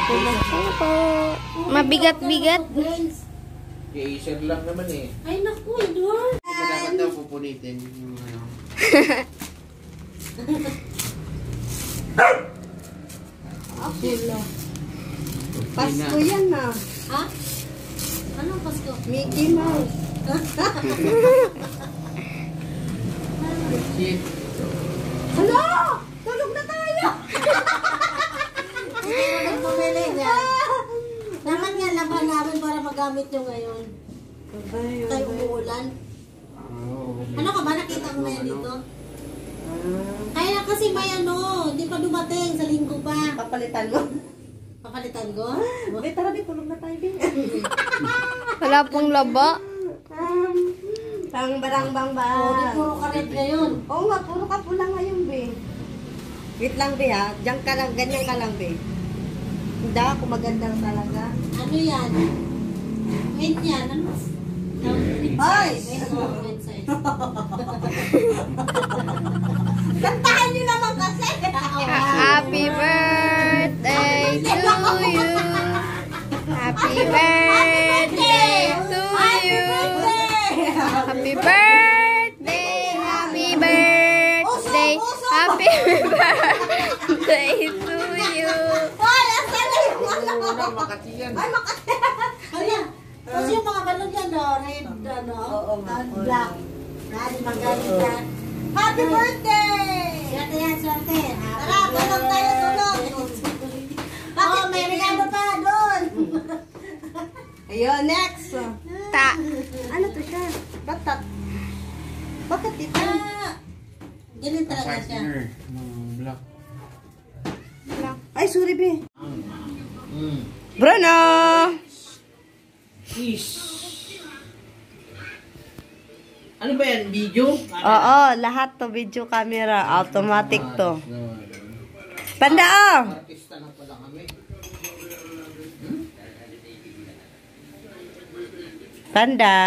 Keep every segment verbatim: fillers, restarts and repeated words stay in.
Ano po? Mabigat-bigat. I-share lang naman eh. Ay naku, Edward. Diba dapat daw pupunitin yung ano. Apula. Pasko yan na. Ha? Anong Pasko? Mickey Mouse. Shit. Hello! Tulog na tayo! Ang pumili niya. Dapat nga laban namin para magamit nyo ngayon. Tayo umuulan. Ano ka ba? Nakita mo na yan dito? Kaya kasi may ano, hindi pa dumating sa linggo pa. Papalitan mo. Papalitan ko? Okay, tara di, tulog na tayo din. Wala pong laba. Um, Pang barang bang ba? Oo, di puro ka red ngayon. Oo nga, puro ka pula ngayon, be. Wait lang, be, ha? Diyan ka lang, ganyan ka lang, be. Hindi ako magandang talaga. Ano yan? Mint yan. Ano? Ay! Mint size. Kantahan niyo naman kasi! Happy birthday to you. Happy birthday to you. Happy birthday. Happy birthday. Happy birthday to you. Ay, asan na yung ano? Ano, Makati yan. Ay, Makati! Ano? Kasi yung mga balon yan, no? Red, ano? Oo, nga. and black. Nadi magaling ka. Happy birthday! Swerte yan, swerte. Tara, tulog tayo, tulog! Oo, may regalo pa doon. Ayun, next! Ta. Ano to siya? Batat. Bakit ito? Ah, ganun talaga siya. Partner. Mm, black. Ay, sorry, be. Mm. Bruno! Ish. Ano ba yan? Video? Oo, lahat to video camera. Automatic to. Panda, oh! Artista na pala kami. Panda.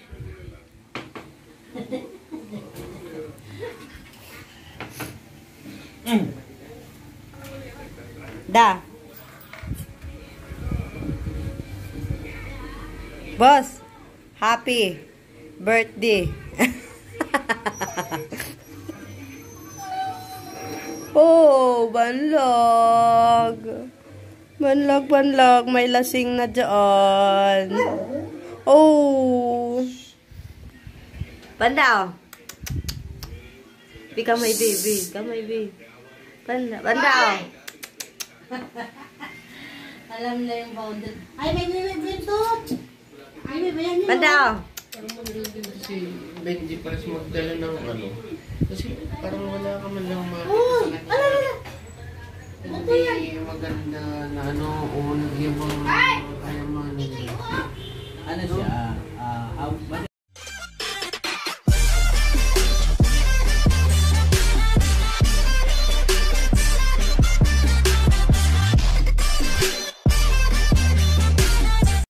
Mm. Da. Boss, happy birthday. Oh, banlog. Banlog, banlog. May lasing na dyan. Oh. Banda, oh. Bi, kamay, bi, bi. Kamay, bi. Banda, banda, oh. Alam na yung boundary. Ay, may nilibintot. Ay, may bayan nyo. Banda, oh. Parang magaling din si Benji para sa magdala ng ano. Kasi parang wala ka man lang ma... Uy! Ala, ala! Hindi maganda na ano, o yung mga... Ay! Ano siya?